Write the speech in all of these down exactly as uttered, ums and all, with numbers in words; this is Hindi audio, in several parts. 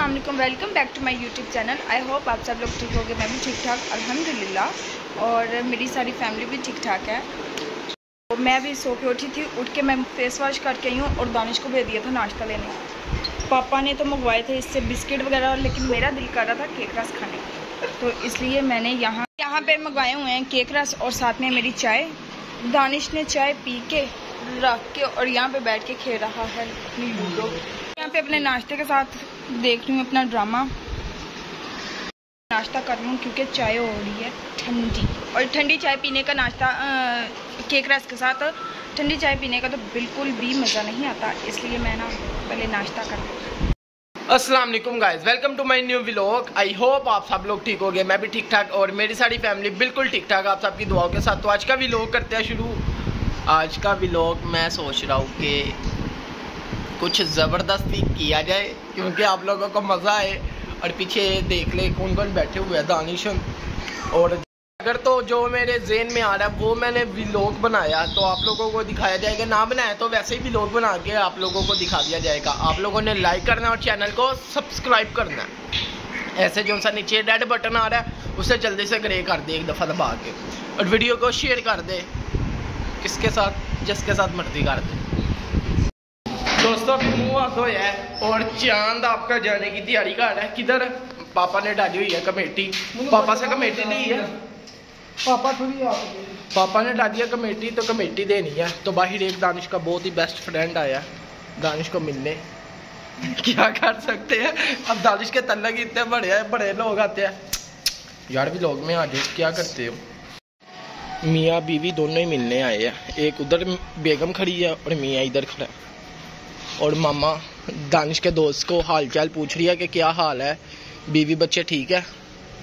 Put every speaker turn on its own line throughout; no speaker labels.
अस्सलाम वालेकुम, welcome back to my YouTube channel. I hope आप सब लोग ठीक होंगे। मैं भी ठीक ठाक अल्हम्दुलिल्लाह, और मेरी सारी फैमिली भी ठीक ठाक है। तो मैं भी सो के उठी थी, उठ के मैं फेस वॉश करके आई हूँ और दानिश को भेज दिया था नाश्ता लेने। पापा ने तो मंगवाए थे इससे बिस्किट वगैरह, लेकिन मेरा दिल कर रहा था केक रस खाने की, तो इसलिए मैंने यहाँ यहाँ पे मंगवाए हुए हैं केक रस और साथ में मेरी चाय। दानिश ने चाय पी के रख के और यहाँ पे बैठ के खेल रहा है अपनी लूडो। यहाँ पे अपने नाश्ते के साथ देख रही हूँ अपना ड्रामा। नाश्ता कर रही हूँ क्योंकि चाय हो रही है ठंडी, और ठंडी चाय पीने का नाश्ता आ, केक रस के साथ ठंडी चाय पीने का तो बिल्कुल भी मज़ा नहीं आता, इसलिए मैं ना पहले नाश्ता कर रही हूँ।
अस्सलाम वालेकुम guys, welcome to my new vlog. I hope आप सब लोग ठीक होंगे, मैं भी ठीक ठाक और मेरी सारी फैमिली बिल्कुल ठीक ठाक आप सबकी दुआओं के साथ। तो आज का व्लॉग करते हैं शुरू। आज का व्लॉग मैं सोच रहा हूँ कि कुछ ज़बरदस्ती किया जाए क्योंकि आप लोगों को मज़ा आए, और पीछे देख ले कौन कौन बैठे हुए हैं, दानिश। और अगर तो जो मेरे ज़हन में आ रहा है वो मैंने व्लॉग बनाया तो आप लोगों को दिखाया जाएगा, ना बनाया तो वैसे ही व्लॉग बना के आप लोगों को दिखा दिया जाएगा। आप लोगों ने लाइक करना है और चैनल को सब्सक्राइब करना है। ऐसे जो सा नीचे रेड बटन आ रहा है उसे जल्दी से ग्रे कर दे एक दफ़ा दबा के, और वीडियो को शेयर कर दे किसके साथ, जिसके साथ मर्जी कर दे। दोस्तों अभी मुँह हाथ धोया है और चांद आपका जाने की तैयारी कर रहा है। किधर? पापा ने डाली हुई है कमेटी, पापा से कमेटी ली है, पापा थोड़ी पापा ने डाली है कमेटी, तो कमेटी देनी है। तो बाहर एक दानिश का बहुत ही बेस्ट फ्रेंड आया दानिश को मिलने। क्या कर सकते हैं, अब दानिश के तल्लक इतने बड़े बड़े लोग आते हैं यार, भी लोग में आ जाए, क्या करते हो। मियाँ बीवी दोनों ही मिलने आए हैं, एक उधर बेगम खड़ी है और मियाँ इधर खड़ा है। और मामा दानिश के दोस्त को हाल चाल पूछ रही है कि क्या हाल है, बीवी बच्चे ठीक है।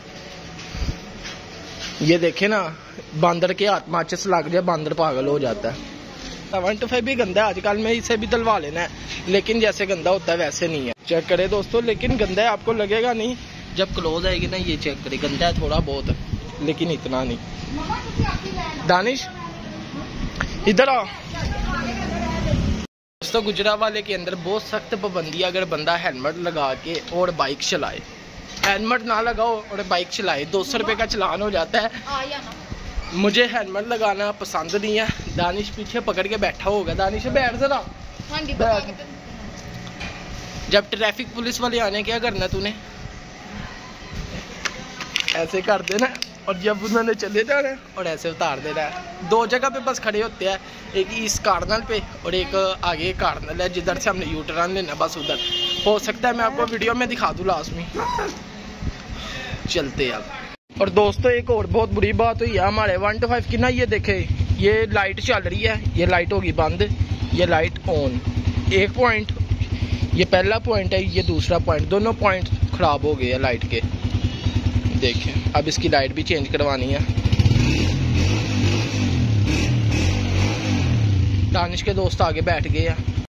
ये देखे ना, बांदर के हाथ माचिस लग जाए बांदर पागल हो जाता है। वन टू फाइव भी गंदा है आजकल में, इसे भी डलवा लेना है, लेकिन जैसे गंदा होता है वैसे नहीं है। चेक करें दोस्तों, लेकिन गंदा है आपको लगेगा नहीं, जब क्लोज आएगी ना ये चेक करें, गंदा है थोड़ा बहुत लेकिन इतना नहीं। दानिश इधर आओ। दोस्तों गुजरावाले के अंदर बहुत सख्त पाबंदी, अगर बंदा हेलमेट लगा के और बाइक चलाए, हेलमेट ना लगाओ और बाइक चलाए, दो सौ रुपये का चालान हो जाता है। मुझे हेलमेट लगाना पसंद नहीं है। दानिश पीछे पकड़ के बैठा होगा, दानिश बैठ जरा बैठ। जब ट्रैफिक पुलिस वाले आने क्या करना तूने, ऐसे कर देना, और जब उन्होंने चले जाना और ऐसे उतार देना है। दो जगह पे बस खड़े होते हैं, एक इस कार्नल पे और एक आगे कार्नल है जिधर से हमने यू टर्न लेना, बस उधर। हो सकता है मैं आपको वीडियो में दिखा दूँ लास्ट में। चलते अब। और दोस्तों एक और बहुत बुरी बात हुई है हमारे वन टू फाइव की ना, ये देखे ये लाइट चल रही है, ये लाइट होगी बंद, ये लाइट ऑन। एक पॉइंट ये पहला पॉइंट है, ये दूसरा पॉइंट, दोनों पॉइंट खराब हो गए हैं लाइट के। देखें अब इसकी लाइट भी चेंज करवानी है। दानिश के दोस्त आगे बैठ गए हैं।